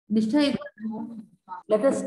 निष्ठा एक let us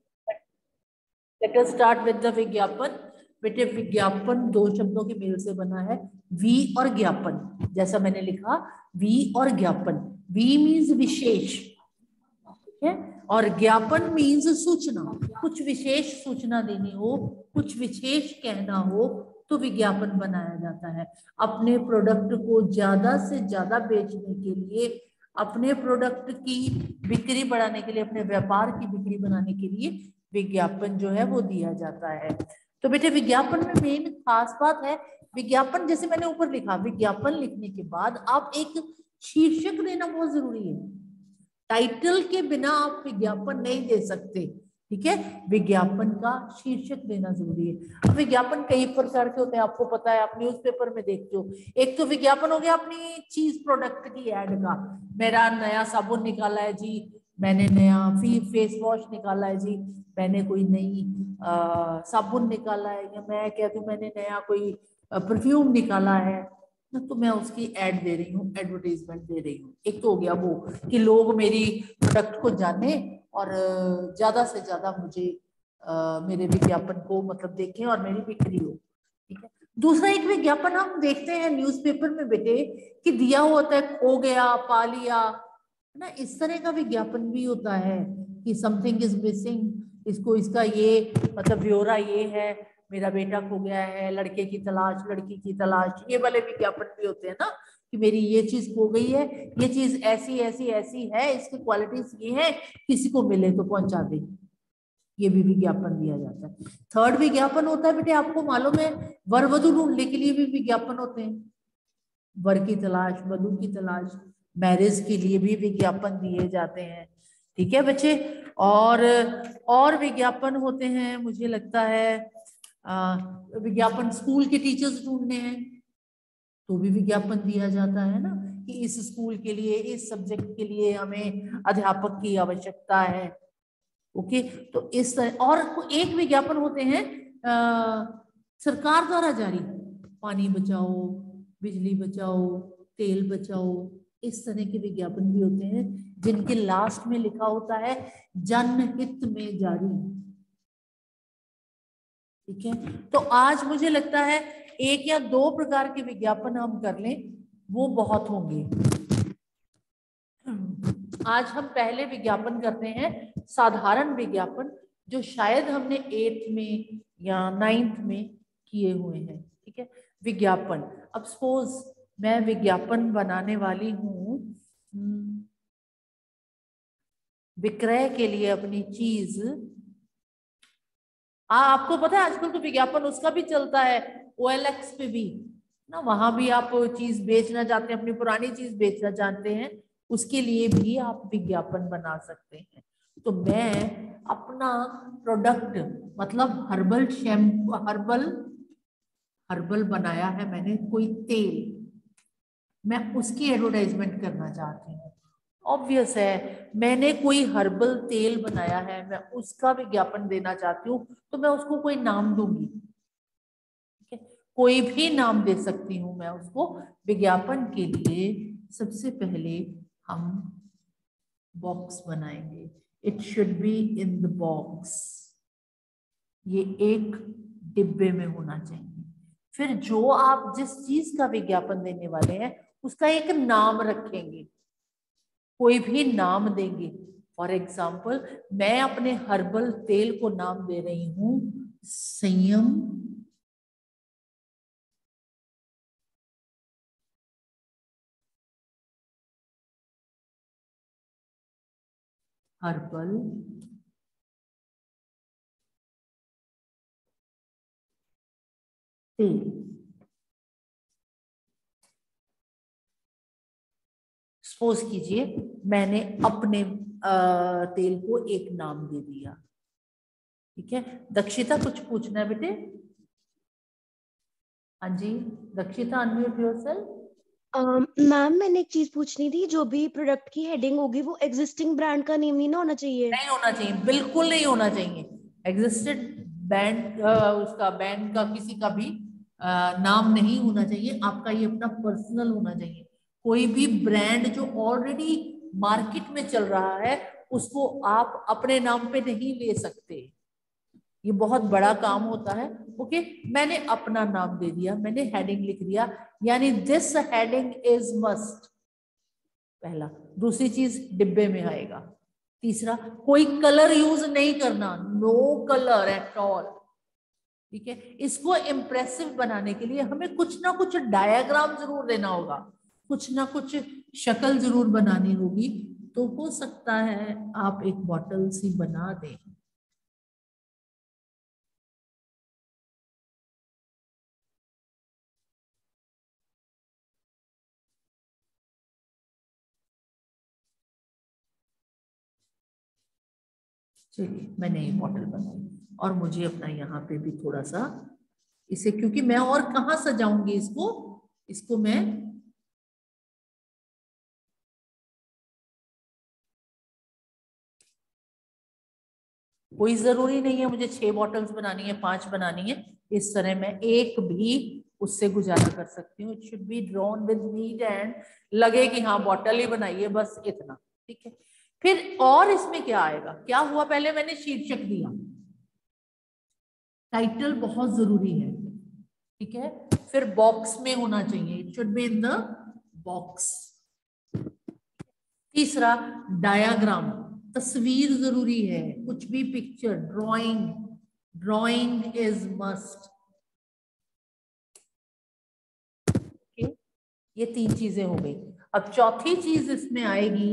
start with the विज्ञापन। बेटे विज्ञापन दो शब्दों के मेल से बना है, वी और ज्ञापन। जैसा मैंने लिखा वी और ज्ञापन, वी मीन्स विशेष, ठीक है, और ज्ञापन मीन्स सूचना। कुछ विशेष सूचना देनी हो, कुछ विशेष कहना हो तो विज्ञापन बनाया जाता है। अपने प्रोडक्ट को ज्यादा से ज्यादा बेचने के लिए, अपने प्रोडक्ट की बिक्री बढ़ाने के लिए, अपने व्यापार की बिक्री बनाने के लिए विज्ञापन जो है वो दिया जाता है। तो बेटे विज्ञापन में मेन खास बात है, विज्ञापन जैसे मैंने ऊपर लिखा, विज्ञापन लिखने के बाद आप एक शीर्षक देना बहुत जरूरी है। टाइटल के बिना आप विज्ञापन नहीं दे सकते, ठीक है, विज्ञापन का शीर्षक देना जरूरी है। अब विज्ञापन कई प्रकार के होते हैं, आपको पता है, आप न्यूज़पेपर में देखते हो। एक तो विज्ञापन हो गया अपनी चीज प्रोडक्ट की ऐड का, मेरा नया साबुन निकाला है जी, मैंने नया फेस वॉश निकाला है जी, मैंने कोई नई साबुन निकाला है, या मैं कह दूं मैंने नया कोई परफ्यूम निकाला है, तो मैं उसकी ऐड दे रही हूँ, एडवर्टाइजमेंट दे रही हूँ। एक तो हो गया वो कि लोग मेरी प्रोडक्ट को जाने और ज्यादा से ज्यादा मुझे मेरे विज्ञापन को मतलब देखें और मेरी बिक्री हो, ठीक है। दूसरा एक विज्ञापन हम देखते हैं न्यूज़पेपर में बेटे कि दिया हुआ होता है खो गया, पा लिया, है ना, इस तरह का विज्ञापन भी होता है कि समथिंग इज मिसिंग, इसको इसका ये मतलब ब्यौरा ये है, मेरा बेटा खो गया है, लड़के की तलाश, लड़की की तलाश, ये वाले विज्ञापन भी होते हैं ना, कि मेरी ये चीज खो गई है, ये चीज ऐसी ऐसी ऐसी है, इसकी क्वालिटीज ये है, किसी को मिले तो पहुंचा दे, ये भी विज्ञापन दिया जाता है। थर्ड विज्ञापन होता है बेटे, आपको मालूम है, वर वधु ढूंढने के लिए भी विज्ञापन होते हैं, वर की तलाश, वधु की तलाश, मैरिज के लिए भी विज्ञापन दिए जाते हैं, ठीक है बच्चे। और विज्ञापन होते हैं, मुझे लगता है विज्ञापन स्कूल के टीचर्स ढूंढने हैं तो भी विज्ञापन दिया जाता है ना, कि इस स्कूल के लिए, इस सब्जेक्ट के लिए हमें अध्यापक की आवश्यकता है, ओके। तो इस तरह, और एक विज्ञापन होते हैं सरकार द्वारा जारी, पानी बचाओ, बिजली बचाओ, तेल बचाओ, इस तरह के विज्ञापन भी होते हैं जिनके लास्ट में लिखा होता है जनहित में जारी, ठीक है। तो आज मुझे लगता है एक या दो प्रकार के विज्ञापन हम कर लें वो बहुत होंगे। आज हम पहले विज्ञापन करते हैं साधारण विज्ञापन, जो शायद हमने 8th में या 9th में किए हुए हैं, ठीक है। विज्ञापन, अब सपोज मैं विज्ञापन बनाने वाली हूं विक्रय के लिए अपनी चीज, आपको पता है आजकल तो विज्ञापन उसका भी चलता है OLX पे भी ना, वहां भी आप चीज बेचना चाहते हैं, अपनी पुरानी चीज बेचना चाहते हैं, उसके लिए भी आप विज्ञापन बना सकते हैं। तो मैं अपना प्रोडक्ट मतलब हर्बल शैम्पू, हर्बल बनाया है मैंने कोई तेल, मैं उसकी एडवर्टाइजमेंट करना चाहती हूँ। ऑब्वियस है, मैंने कोई हर्बल तेल बनाया है, मैं उसका विज्ञापन देना चाहती हूँ, तो मैं उसको कोई नाम दूंगी, ठीक है, कोई भी नाम दे सकती हूँ मैं उसको। विज्ञापन के लिए सबसे पहले हम बॉक्स बनाएंगे, it should be in the box, ये एक डिब्बे में होना चाहिए। फिर जो आप जिस चीज का विज्ञापन देने वाले हैं उसका एक नाम रखेंगे, कोई भी नाम देंगे। फॉर एग्जाम्पल मैं अपने हर्बल तेल को नाम दे रही हूं संयम हर्बल तेल। सपोज कीजिए मैंने अपने तेल को एक नाम दे दिया, ठीक है। दक्षिता कुछ पूछना है बेटे? हाँ जी दक्षिता, अनम्यूट योरसेल्फ। मैम मैंने एक चीज पूछनी थी, जो भी प्रोडक्ट की हेडिंग होगी वो एग्जिस्टिंग ब्रांड का नेम नहीं ना होना चाहिए? नहीं होना चाहिए, बिल्कुल नहीं होना चाहिए। एग्जिस्टेड बैंड, उसका बैंड का किसी का भी नाम नहीं होना चाहिए, आपका ये अपना पर्सनल होना चाहिए। कोई भी ब्रांड जो ऑलरेडी मार्केट में चल रहा है उसको आप अपने नाम पे नहीं ले सकते, ये बहुत बड़ा काम होता है। ओके, मैंने अपना नाम दे दिया, मैंने हेडिंग लिख दिया, यानी दिस हेडिंग इज मस्ट, पहला। दूसरी चीज डिब्बे में आएगा। तीसरा, कोई कलर यूज नहीं करना, नो कलर एट ऑल, ठीक है। इसको इम्प्रेसिव बनाने के लिए हमें कुछ ना कुछ डायग्राम जरूर देना होगा, कुछ ना कुछ शक्ल जरूर बनानी होगी। तो हो सकता है आप एक बॉटल सी बना दें। चलिए, मैंने ये बॉटल बनाई और मुझे अपना यहाँ पे भी थोड़ा सा इसे, क्योंकि मैं और कहाँ सजाऊंगी इसको, इसको मैं कोई जरूरी नहीं है मुझे 6 बॉटल्स बनानी है, 5 बनानी है, इस तरह मैं एक भी उससे गुजारा कर सकती हूँ। It should be drawn with neat and लगे कि हाँ बॉटल ही बनाई है, बस इतना, ठीक है। फिर और इसमें क्या आएगा, क्या हुआ, पहले मैंने शीर्षक दिया, टाइटल बहुत जरूरी है, ठीक है। फिर बॉक्स में होना चाहिए, it should be in the box. तीसरा, डायग्राम, तस्वीर जरूरी है, कुछ भी picture, drawing, drawing is must, okay. ये 3 चीजें हो गई। अब चौथी चीज इसमें आएगी,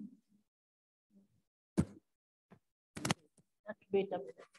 बेटा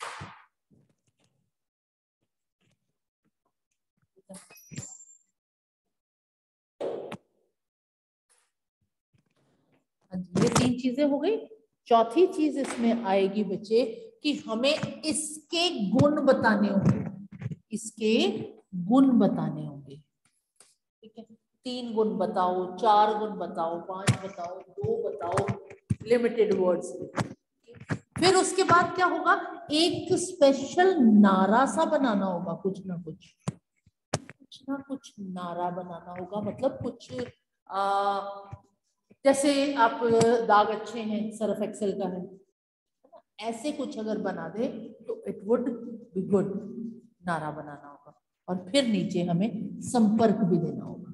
ये 3 चीजें हो गई। चौथी चीज इसमें आएगी बच्चे कि हमें इसके गुण बताने होंगे, इसके गुण बताने होंगे, ठीक है। 3 गुण बताओ, 4 गुण बताओ, 5 बताओ, 2 बताओ, लिमिटेड वर्ड्स। फिर उसके बाद क्या होगा, एक स्पेशल नारा सा बनाना होगा, कुछ ना कुछ नारा बनाना होगा, मतलब कुछ जैसे आप दाग अच्छे हैं, सर्फ एक्सेल का है, ऐसे कुछ अगर बना दे तो इट वुड बी गुड, नारा बनाना होगा। और फिर नीचे हमें संपर्क भी देना होगा।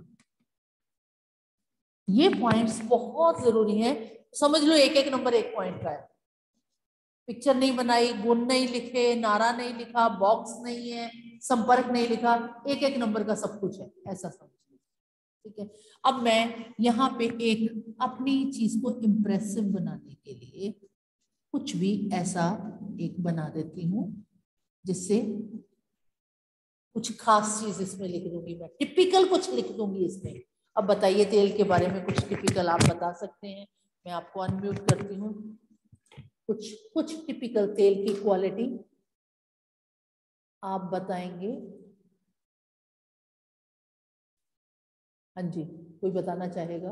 ये पॉइंट्स बहुत जरूरी हैं, समझ लो, एक एक नंबर एक पॉइंट का है। पिक्चर नहीं बनाई, गुण नहीं लिखे, नारा नहीं लिखा, बॉक्स नहीं है, संपर्क नहीं लिखा, एक एक नंबर का सब कुछ है, ऐसा समझ लो, ठीक है। अब मैं यहाँ पे एक अपनी चीज को इम्प्रेसिव बनाने के लिए कुछ भी ऐसा एक बना देती हूँ जिससे कुछ खास चीज इसमें लिख दूंगी, मैं टिपिकल कुछ लिख दूंगी इसमें। अब बताइए, तेल के बारे में कुछ टिपिकल आप बता सकते हैं, मैं आपको अनम्यूट करती हूँ। कुछ टिपिकल तेल की क्वालिटी आप बताएंगे। हाँ जी, कोई बताना चाहेगा?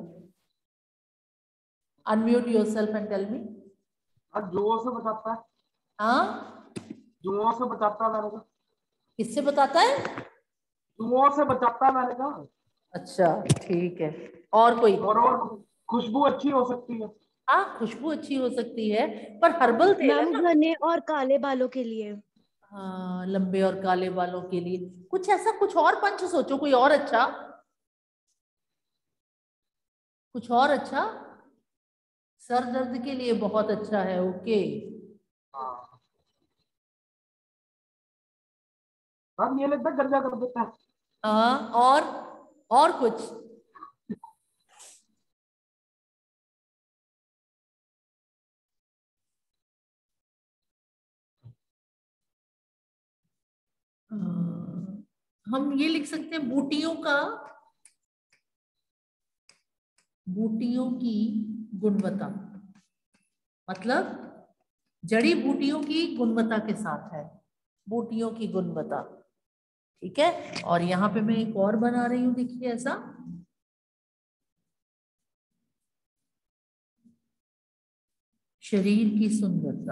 Unmute yourself and tell me. जुओं से बचाता है। हाँ, जुओं से बचाता है मैंने कहा। किससे बताता है? जुओं से बचाता है मैंने कहा। अच्छा, ठीक है। और कोई? और खुशबू अच्छी हो सकती है। हाँ, खुशबू अच्छी हो सकती है, पर हर्बल तेल है मैम ना। घने और काले बालों के लिए। हाँ, लंबे और काले बालों के लिए कुछ ऐसा, कुछ और पंच सोचो, कोई और अच्छा, कुछ और अच्छा। सर दर्द के लिए बहुत अच्छा है, ओके। हाँ, अब ये लगता है गंजा कर देता है। हाँ, और कुछ? हम ये लिख सकते हैं, बूटियों की गुणवत्ता, मतलब जड़ी बूटियों की गुणवत्ता के साथ है, बूटियों की गुणवत्ता, ठीक है। और यहाँ पे मैं एक और बना रही हूँ, देखिए ऐसा, शरीर की सुंदरता।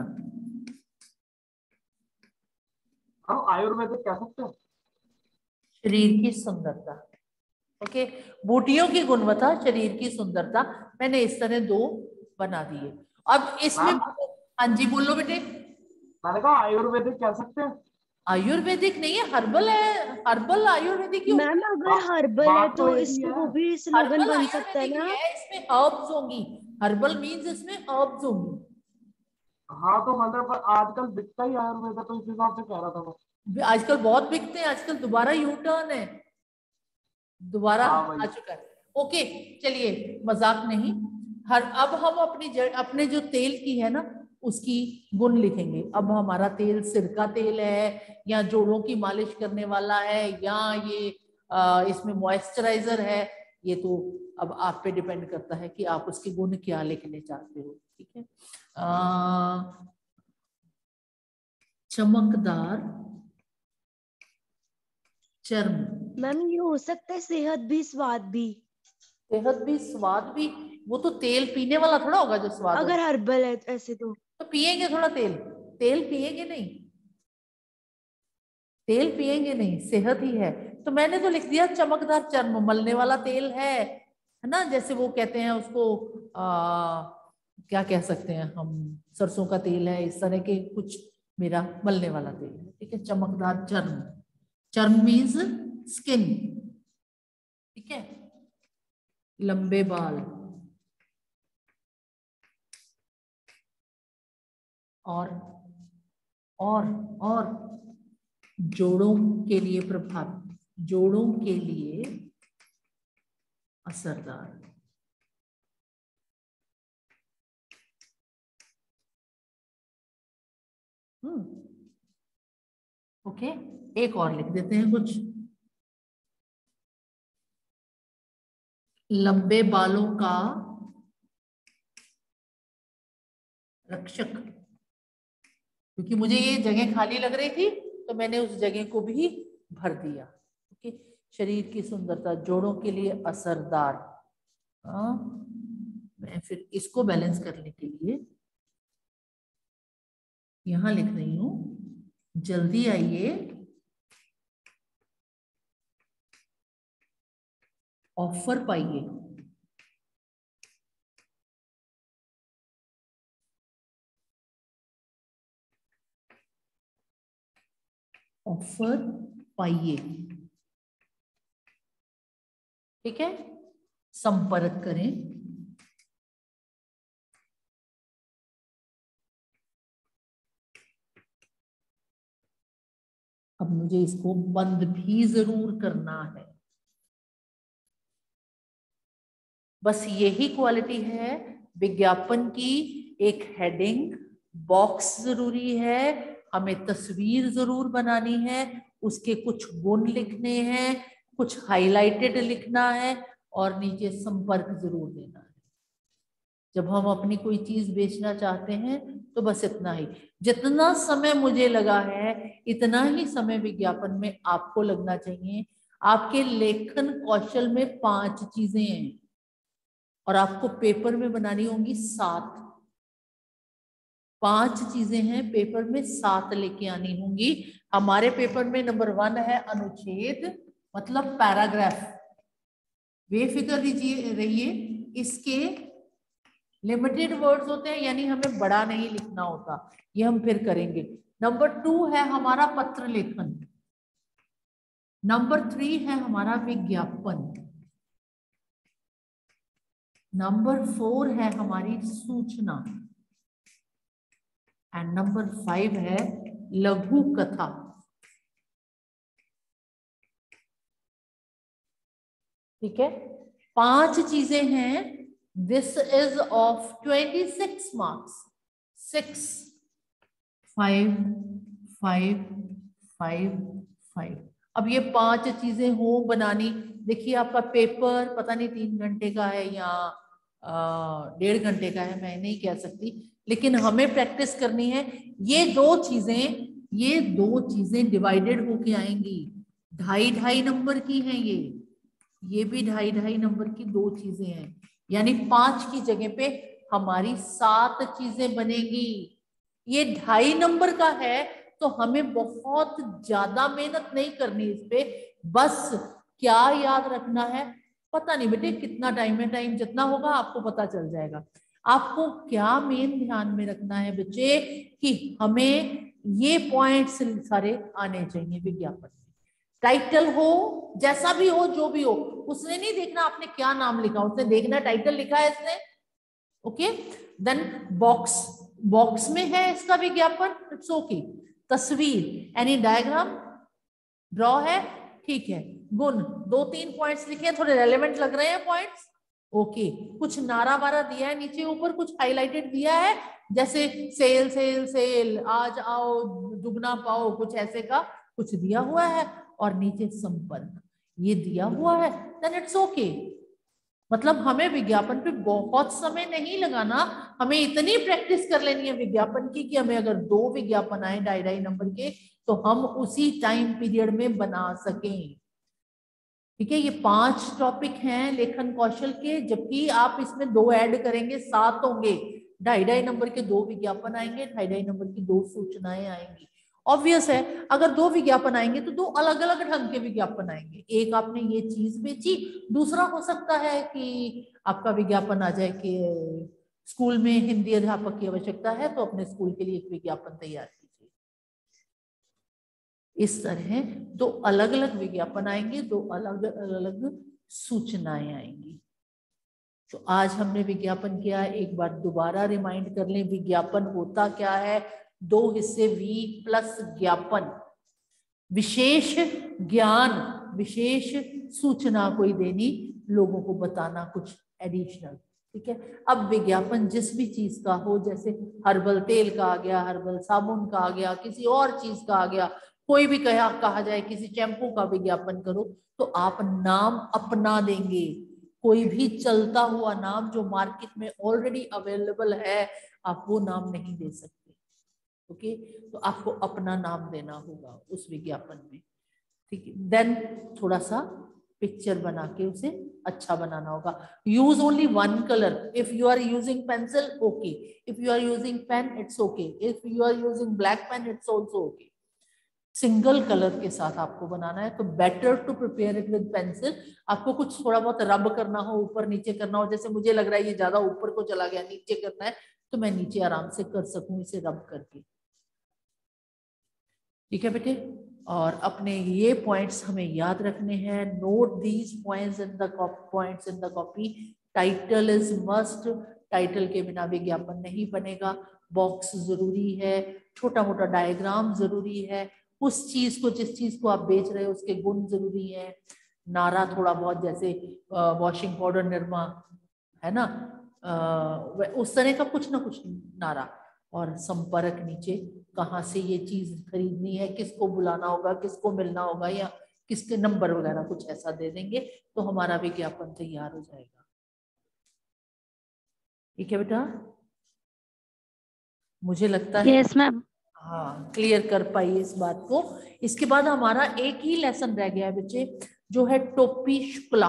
हम आयुर्वेदिक कह सकते हैं। शरीर की सुंदरता, ओके। बूटियों की गुणवत्ता, शरीर की सुंदरता, मैंने इस तरह 2 बना दिए। अब इसमें हाँ जी बोलो बेटे। मैंने कहा आयुर्वेदिक कह सकते हैं। आयुर्वेदिक नहीं है, हर्बल है। हर्बल आयुर्वेदिक क्यों? मैम अगर हर्बल है बात तो एक ही इसमें है। वो भी स्लोगन हर्बल बन सकता है आयुर्वेदिक ना। है, इसमें हर्ब्स होंगी। हर्बल मींस इसमें हर्ब्स होंगी। हाँ तो मतलब आजकल बिकता ही आयुर्वेद है, तो इस हिसाब से कह रहा था मैं। आजकल बहुत बिकते हैं, आजकल दोबारा यू टर्न है, दोबारा हाँ आ भाई। चुका है। ओके चलिए, मजाक नहीं। अब हम अपने जो तेल की है ना उसकी गुण लिखेंगे। अब हमारा तेल सिरका तेल है या जोड़ों की मालिश करने वाला है या ये इसमें मॉइस्चराइजर है, ये तो अब आप पे डिपेंड करता है कि आप उसके गुण क्या लिखने चाहते हो। ठीक है, चमकदार चर्म। मैम ये हो सकता है सेहत भी स्वाद भी, सेहत भी स्वाद भी, वो तो तेल पीने वाला थोड़ा होगा जो स्वाद अगर होगा। हर्बल है ऐसे तो। तो पिएंगे थोड़ा तेल, तेल पिएंगे नहीं, तेल पिएंगे नहीं, सेहत ही है। तो मैंने तो लिख दिया चमकदार चर्म, मलने वाला तेल है ना, जैसे वो कहते हैं उसको क्या कह सकते हैं हम, सरसों का तेल है, इस तरह के कुछ मेरा मलने वाला तेल है। ठीक है, चमकदार चर्म, चर्म मीन्स स्किन। ठीक है, लंबे बाल और और जोड़ों के लिए प्रभावी, जोड़ों के लिए असरदार। ओके, एक और लिख देते हैं कुछ, लंबे बालों का रक्षक, क्योंकि मुझे ये जगह खाली लग रही थी तो मैंने उस जगह को भी भर दिया। ओके, शरीर की सुंदरता, जोड़ों के लिए असरदार। मैं फिर इसको बैलेंस करने के लिए यहां लिख रही हूं, जल्दी आइए, ऑफर पाइए। ऑफर पाइए। ठीक है, संपर्क करें। अब मुझे इसको बंद भी जरूर करना है। बस यही क्वालिटी है विज्ञापन की, एक हेडिंग बॉक्स जरूरी है, हमें तस्वीर जरूर बनानी है, उसके कुछ गुण लिखने हैं, कुछ हाइलाइटेड लिखना है और नीचे संपर्क जरूर देना है। जब हम अपनी कोई चीज बेचना चाहते हैं तो बस इतना ही, जितना समय मुझे लगा है इतना ही समय विज्ञापन में आपको लगना चाहिए। आपके लेखन कौशल में 5 चीजें हैं और आपको पेपर में बनानी होंगी 7। 5 चीजें हैं, पेपर में 7 लेके आनी होंगी। हमारे पेपर में नंबर 1 है अनुच्छेद, मतलब पैराग्राफ। बेफिक्र रहिए, इसके लिमिटेड वर्ड्स होते हैं, यानी हमें बड़ा नहीं लिखना होता, ये हम फिर करेंगे। नंबर 2 है हमारा पत्र लेखन। नंबर 3 है हमारा विज्ञापन। नंबर 4 है हमारी सूचना एंड नंबर 5 है लघु कथा। ठीक है, 5 चीजें हैं। This is of 26 marks. 6 5 5 5 5। अब ये 5 चीजें हो बनानी। देखिए आपका पेपर पता नहीं 3 घंटे का है या 1.5 घंटे का है, मैं नहीं कह सकती, लेकिन हमें प्रैक्टिस करनी है। ये दो चीजें डिवाइडेड होके आएंगी, 2.5 नंबर की हैं ये भी 2.5 नंबर की 2 चीजें हैं, यानी 5 की जगह पे हमारी 7 चीजें बनेगी। ये 2.5 नंबर का है तो हमें बहुत ज्यादा मेहनत नहीं करनी इस पे, बस क्या याद रखना है, पता नहीं बेटे कितना टाइम है, टाइम जितना होगा आपको पता चल जाएगा। आपको क्या मेन ध्यान में रखना है बच्चे कि हमें ये पॉइंट्स सारे आने चाहिए विज्ञापन में। टाइटल हो, जैसा भी हो, जो भी हो, उसने नहीं देखना आपने क्या नाम लिखा, उसने देखना टाइटल लिखा है इसने, ओके। देन बॉक्स में है इसका विज्ञापन, इट्स ओके। तस्वीर एनी डायग्राम ड्रॉ है, ठीक है। गुण 2-3 पॉइंट्स लिखे हैं, थोड़े रेलेवेंट लग रहे हैं पॉइंट्स, ओके। कुछ नारा वारा दिया है नीचे ऊपर, कुछ हाईलाइटेड दिया है, जैसे सेल सेल सेल, आज आओ दुगना पाओ, कुछ ऐसे का कुछ दिया हुआ है, और नीचे संपर्क ये दिया हुआ है, देन इट्स ओके। मतलब हमें विज्ञापन पे बहुत समय नहीं लगाना, हमें इतनी प्रैक्टिस कर लेनी है विज्ञापन की कि हमें अगर 2 विज्ञापन आए 2.5 नंबर के तो हम उसी टाइम पीरियड में बना सकें, ठीक है। ये 5 टॉपिक हैं लेखन कौशल के, जबकि आप इसमें 2 ऐड करेंगे 7 होंगे। 2.5 नंबर के 2 विज्ञापन आएंगे, 2.5 नंबर की 2 सूचनाएं आएंगी। ऑब्वियस है, अगर 2 विज्ञापन आएंगे तो 2 अलग अलग ढंग के विज्ञापन आएंगे। एक आपने ये चीज बेची, दूसरा हो सकता है कि आपका विज्ञापन आ जाए कि स्कूल में हिंदी अध्यापक की आवश्यकता है, तो अपने स्कूल के लिए एक विज्ञापन तैयार कीजिए। इस तरह 2 अलग अलग विज्ञापन आएंगे, 2 अलग अलग सूचनाएं आएंगी। तो आज हमने विज्ञापन किया, एक बार दोबारा रिमाइंड कर लें विज्ञापन होता क्या है। 2 हिस्से, वी प्लस ज्ञापन, विशेष ज्ञान, विशेष सूचना कोई देनी, लोगों को बताना कुछ एडिशनल, ठीक है। अब विज्ञापन जिस भी चीज का हो, जैसे हर्बल तेल का आ गया, हर्बल साबुन का आ गया, किसी और चीज का आ गया, कोई भी कहा जाए किसी शैम्पू का विज्ञापन करो तो आप नाम अपना देंगे। कोई भी चलता हुआ नाम जो मार्केट में ऑलरेडी अवेलेबल है, आप वो नाम नहीं दे सकते, ओके। तो आपको अपना नाम देना होगा उस विज्ञापन में, ठीक है। देन थोड़ा सा पिक्चर बना के उसे अच्छा बनाना होगा। Use only 1 colour, if you are using pencil okay, if you are using pen it's okay, if you are using black pen it's also okay. Single colour के साथ आपको बनाना है, तो better to prepare it with pencil. आपको कुछ थोड़ा बहुत रब करना हो, ऊपर नीचे करना हो, जैसे मुझे लग रहा है ये ज्यादा ऊपर को चला गया, नीचे करना है, तो मैं नीचे आराम से कर सकूं इसे रब करके, ठीक है बेटे। और अपने ये पॉइंट्स हमें याद रखने हैं। Note these points in the copy. Title is must, title के बिना विज्ञापन नहीं बनेगा। बॉक्स जरूरी है, छोटा मोटा डायग्राम जरूरी है, उस चीज को, जिस चीज को आप बेच रहे हो उसके गुण जरूरी है। नारा थोड़ा बहुत, जैसे वॉशिंग पाउडर निरमा है ना, उस तरह का कुछ ना कुछ नारा। और संपर्क नीचे, कहाँ से ये चीज खरीदनी है, किसको बुलाना होगा, किसको मिलना होगा, या किसके नंबर वगैरह कुछ ऐसा दे देंगे तो हमारा विज्ञापन तैयार हो जाएगा, ठीक है बेटा। मुझे लगता है यस मैम। हाँ, क्लियर कर पाई इस बात को। इसके बाद हमारा एक ही लेसन रह गया है बच्चे, जो है टोपी शुक्ला।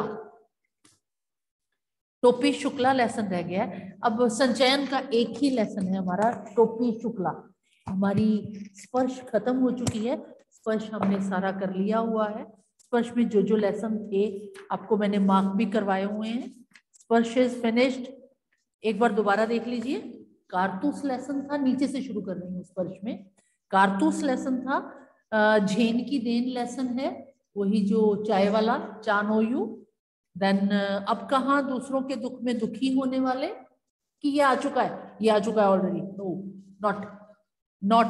टोपी शुक्ला लेसन रह गया है। अब संचयन का एक ही लेसन है हमारा, टोपी शुक्ला। हमारी स्पर्श खत्म हो चुकी है, स्पर्श हमने सारा कर लिया हुआ है। स्पर्श में जो जो लेसन थे आपको मैंने मार्क भी करवाए हुए हैं। स्पर्श इज फिनिश्ड। एक बार दोबारा देख लीजिए। कारतूस लेसन था, नीचे से शुरू कर रही हूँ स्पर्श में। कारतूस लेसन था, झेन की देन लेसन है, वही जो चाय वाला, चानोयू। देन अब कहाँ दूसरों के दुख में दुखी होने वाले, कि ये आ चुका है, ये आ चुका है ऑलरेडी, नो नॉट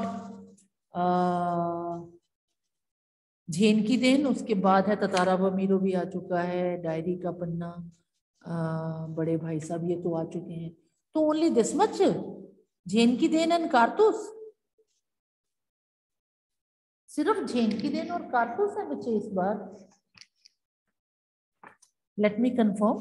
झेन की देन। उसके बाद है ततारा बमीरो भी आ चुका है, डायरी का पन्ना, बड़े भाई साहब ये तो आ चुके हैं। तो ओनली दिस मच, झेन की देन एंड कारतूस, सिर्फ झेन की देन और कारतूस है बच्चे इस बार। Let me confirm.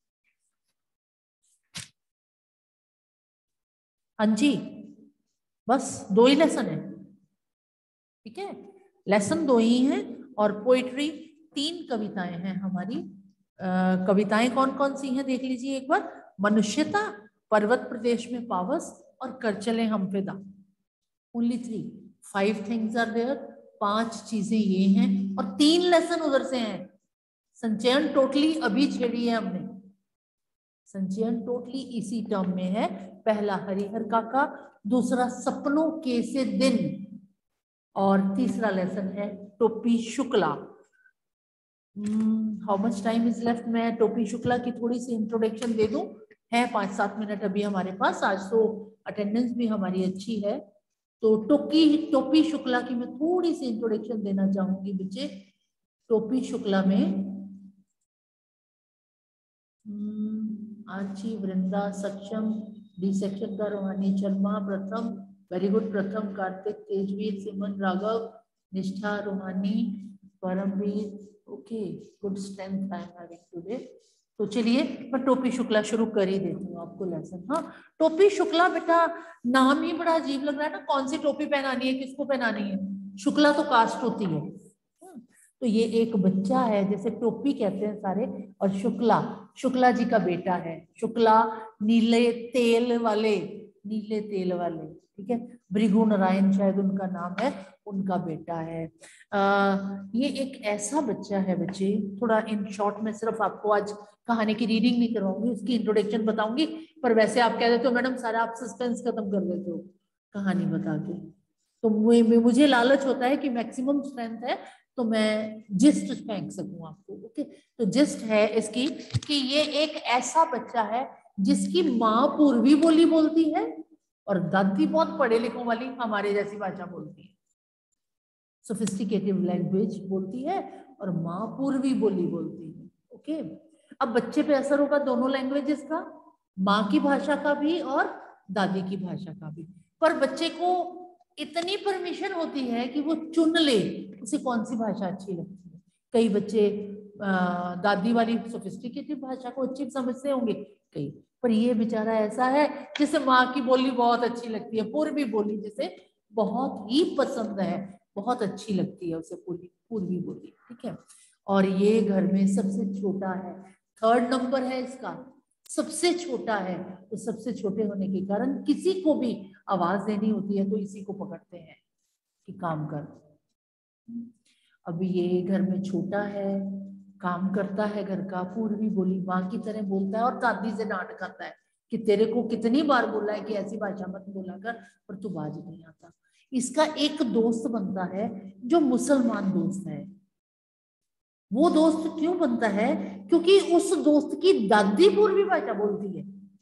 हाँ जी, बस 2 ही लेसन है, ठीक है। लेसन 2 ही हैं और पोइट्री 3 कविताएं हैं हमारी। कविताएं कौन कौन सी हैं देख लीजिए एक बार। मनुष्यता, पर्वत प्रदेश में पावस, और कर चले हम फिदा। Only 3, 5 things are there. 5 चीजें ये हैं और 3 लेसन उधर से हैं। संचयन टोटली अभी छेड़ी है हमने, संचयन टोटली इसी टर्म में है। पहला हरिहर काका, दूसरा सपनों के से दिन, और तीसरा लेसन है Topi Shukla. How much time is left? मैं टोपी शुक्ला की थोड़ी सी इंट्रोडक्शन दे दूं। है 5-7 मिनट अभी हमारे पास, आज तो अटेंडेंस भी हमारी अच्छी है। तो टोपी शुक्ला की मैं थोड़ी सी इंट्रोडक्शन देना चाहूंगी बच्चे। टोपी शुक्ला में आची, वृंदा, सक्षम, डी सेक्शन का रोहानी शर्मा प्रथम, वेरी गुड प्रथम, Kartik, Tejveer, Siman, Raghav, Nishtha, Rohani, Paramveer, okay good strength I am having today. तो चलिए मैं टोपी शुक्ला शुरू कर ही देती हूँ आपको लेसन। हाँ, टोपी शुक्ला बेटा नाम ही बड़ा अजीब लग रहा है ना, कौन सी टोपी पहनानी है, किसको पहनानी है? शुक्ला तो कास्ट होती है। तो ये एक बच्चा है, जैसे टोपी कहते हैं सारे, और शुक्ला शुक्ला जी का बेटा है। शुक्ला नीले तेल वाले, नीले तेल वाले, ठीक है। भृगु नारायण शायद उनका नाम है, उनका बेटा है। ये एक ऐसा बच्चा है बच्चे, थोड़ा इन शॉर्ट में सिर्फ आपको आज कहानी की रीडिंग नहीं करवाऊंगी, उसकी इंट्रोडक्शन बताऊंगी। पर वैसे आप कह देते हो मैडम सारा आप सस्पेंस खत्म कर देते हो कहानी बता के, तो मुझे लालच होता है कि मैक्सिमम स्ट्रेंथ है तो मैं जिस्ट फेंक सकूं आपको। ओके, तो जिस्ट है इसकी कि ये एक ऐसा बच्चा है जिसकी माँ पूर्वी बोली बोलती है और दादी बहुत पढ़े लिखों वाली हमारे जैसी भाषा बोलती है, सोफिस्टिकेटिव लैंग्वेज बोलती है, और माँ पूर्वी बोली बोलती है। ओके, अब बच्चे पे असर होगा दोनों लैंग्वेजेस का, माँ की भाषा का भी और दादी की भाषा का भी। पर बच्चे को इतनी परमिशन होती है कि वो चुन ले उसे कौन सी भाषा अच्छी लगती है। कई बच्चे दादी वाली सोफिस्टिकेटिव भाषा को अच्छी समझते होंगे कई, पर ये बेचारा ऐसा है जिसे माँ की बोली बहुत अच्छी लगती है, पूर्वी बोली जिसे बहुत ही पसंद है, बहुत अच्छी लगती है उसे पूर्वी बोली, ठीक है। और ये घर में सबसे छोटा है, 3rd नंबर है इसका, सबसे छोटा है। तो सबसे छोटे होने के कारण किसी को भी आवाज देनी होती है तो इसी को पकड़ते हैं कि काम कर। अब ये घर में छोटा है, काम करता है घर का, पूर्वी बोली माँ की तरह बोलता है, और दादी से डांट खाता है कि तेरे को कितनी बार बोला है कि ऐसी भाषा मत बोला कर, पर तू बाज नहीं आता। इसका एक दोस्त बनता है जो मुसलमान दोस्त है। वो दोस्त क्यों बनता है? क्योंकि उस दोस्त की दादी पूर्वी भाषा बोलती है।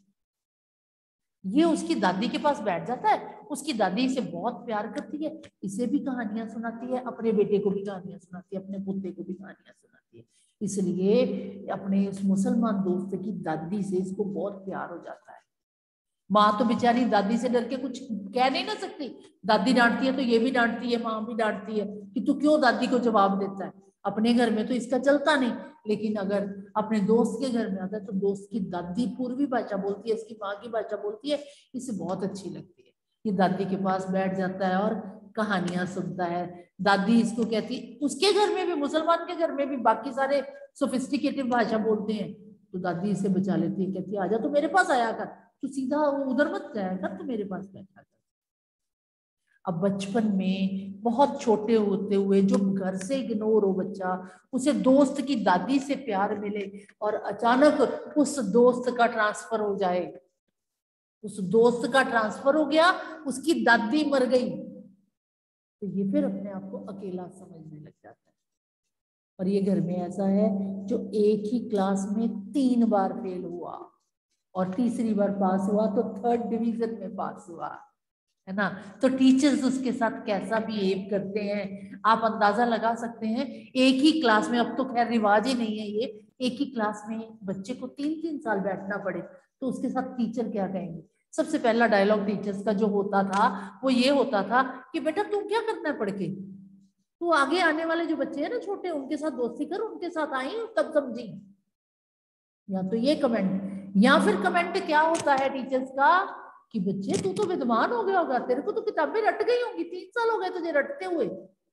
ये उसकी दादी के पास बैठ जाता है, उसकी दादी इसे बहुत प्यार करती है, इसे भी कहानियां सुनाती है, अपने बेटे को भी कहानियां सुनाती है, अपने पोते को भी कहानियां सुनाती है। इसलिए अपने उस मुसलमान दोस्त की दादी से इसको बहुत प्यार हो जाता है। माँ तो बेचारी दादी से डर के कुछ कह नहीं ना सकती, दादी डांटती है तो ये भी डांटती है, माँ भी डांटती है कि तू क्यों दादी को जवाब देता है। अपने घर में तो इसका चलता नहीं, लेकिन अगर अपने दोस्त के घर में आता है तो दोस्त की दादी पूर्वी भाषा बोलती है, इसकी माँ की भाषा बोलती है, इसे बहुत अच्छी लगती है। ये दादी के पास बैठ जाता है और कहानियां सुनता है। दादी इसको कहती, उसके घर में भी, मुसलमान के घर में भी बाकी सारे सोफिस्टिकेटिव भाषा बोलते हैं, तो दादी इसे बचा लेती है, कहती है आजा तो मेरे पास आया कर, तू सीधा उधर मत जाया कर, तू मेरे पास बैठा कर। अब बचपन में बहुत छोटे होते हुए जो घर से इग्नोर हो बच्चा, उसे दोस्त की दादी से प्यार मिले और अचानक उस दोस्त का ट्रांसफर हो जाए, उस दोस्त का ट्रांसफर हो गया, उसकी दादी मर गई, तो ये फिर अपने आप को अकेला समझने लग जाता है। और ये घर में ऐसा है जो एक ही क्लास में 3 बार फेल हुआ और तीसरी बार पास हुआ तो 3rd डिवीजन में पास हुआ, है ना। तो टीचर्स उसके साथ कैसा बिहेव करते हैं आप अंदाजा लगा सकते हैं। एक ही क्लास में, अब तो खैर रिवाज ही नहीं है ये, एक ही क्लास में बच्चे को 3-3 साल बैठना पड़े तो उसके साथ टीचर क्या कहेंगे। सबसे पहला डायलॉग टीचर्स का जो होता था वो ये होता था कि बेटा तू क्या करना है पढ़ के, तू आगे आने वाले जो बच्चे हैं ना छोटे, उनके साथ दोस्ती कर, उनके साथ आई तब समझी। या तो ये कमेंट, या फिर कमेंट क्या होता है टीचर्स का कि बच्चे तू तो विद्वान हो गया होगा, तेरे को तो किताबें रट गई होंगी, 3 साल हो गए तुझे रटते हुए।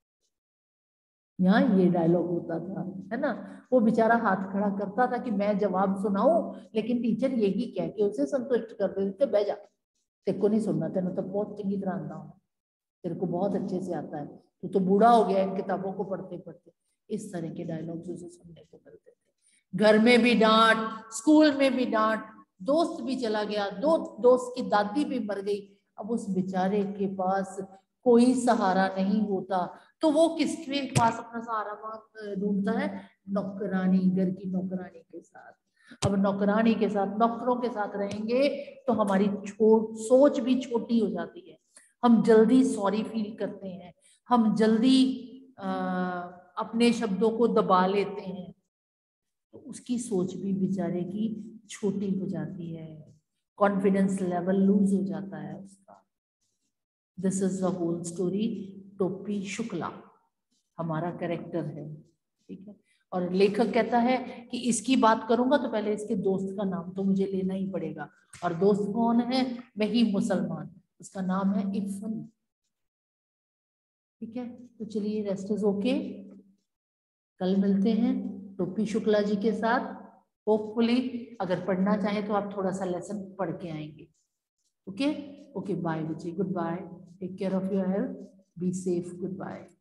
यहाँ ये डायलॉग होता था, है ना। वो बेचारा हाथ खड़ा करता था कि मैं जवाब सुनाऊं, लेकिन टीचर यही कह के उसे संतुष्ट कर देते, बह जा, तेरे को नहीं सुनना, तेरे तो बहुत चंगी तरह आता हूँ, तेरे को बहुत अच्छे से आता है, तू तो बूढ़ा हो गया इन किताबों को पढ़ते पढ़ते। इस तरह के डायलॉग्स उसे सुनने को मिलते थे। घर में भी डांट, स्कूल में भी डांट, दोस्त भी चला गया, दोस्त की दादी भी मर गई, अब उस बेचारे के पास कोई सहारा नहीं होता, तो वो किसके पास अपना सहारा ढूंढता है? नौकरानी, घर की नौकरानी के साथ। अब नौकरानी के साथ, नौकरों के साथ रहेंगे तो हमारी सोच भी छोटी हो जाती है, हम जल्दी सॉरी फील करते हैं, हम जल्दी अपने शब्दों को दबा लेते हैं, तो उसकी सोच भी बेचारे की छोटी हो जाती है, कॉन्फिडेंस लेवल लूज हो जाता है उसका। This is the whole story. Topi Shukla हमारा कैरेक्टर है, ठीक है। और लेखक कहता है कि इसकी बात करूंगा तो पहले इसके दोस्त का नाम तो मुझे लेना ही पड़ेगा, और दोस्त कौन है? वही मुसलमान, उसका नाम है इरफान, ठीक है। तो चलिए, रेस्ट इज ओके, कल मिलते हैं टोपी शुक्ला जी के साथ। होपफुली अगर पढ़ना चाहे तो आप थोड़ा सा लेसन पढ़ के आएंगे। ओके ओके, बाय बच्चे, goodbye, take care of your health, be safe, good bye.